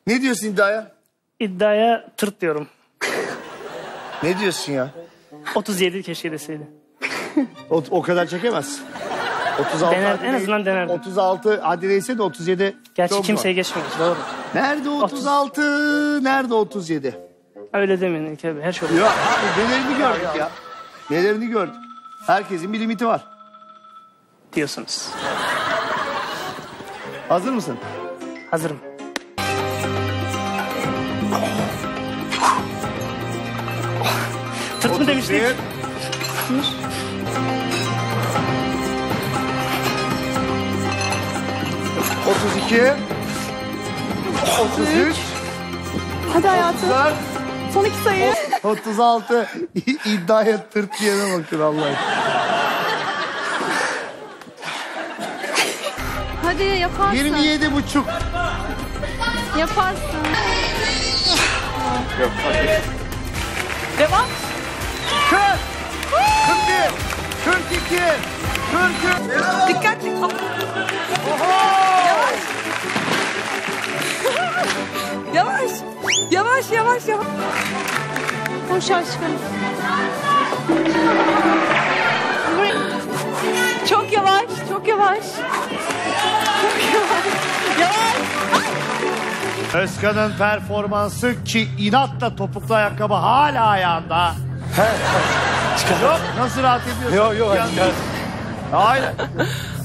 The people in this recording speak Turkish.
Ne diyorsun iddiaya? İddiaya tırt diyorum. Ne diyorsun ya? 37 keşke deseydi. O kadar çekemez. 36 Dener, en azından denerdim. 36 hadi neyse de 37. Gerçi çok kimseye zor. geçmemiş, doğru. Nerede 36? Nerede 37? Öyle demeyin İlker Bey, her şey olur. Ya abi nelerini gördük ya. Nelerini gördük. Herkesin bir limiti var. Diyorsunuz. Hazır mısın? Hazırım. Tırt mı demiştik? 32. 33. Hadi hayatım. 34. Son 2 sayı. 36. İddiaya tırt diyene bakın Allah aşkına. Hadi yaparsın. 27 buçuk. Yaparsın. Yok, hadi. Devam. 40. 41. 42. 43. Dikkatli. Yavaş. Yavaş yavaş yavaş. Koş aşkım. Çok yavaş, çok yavaş. Çok yavaş. Yavaş. Özkan'ın performansı ki inatla topuklu ayakkabı hala ayağında. Yok nasıl rahat ediyorsun? Yok. Hayır.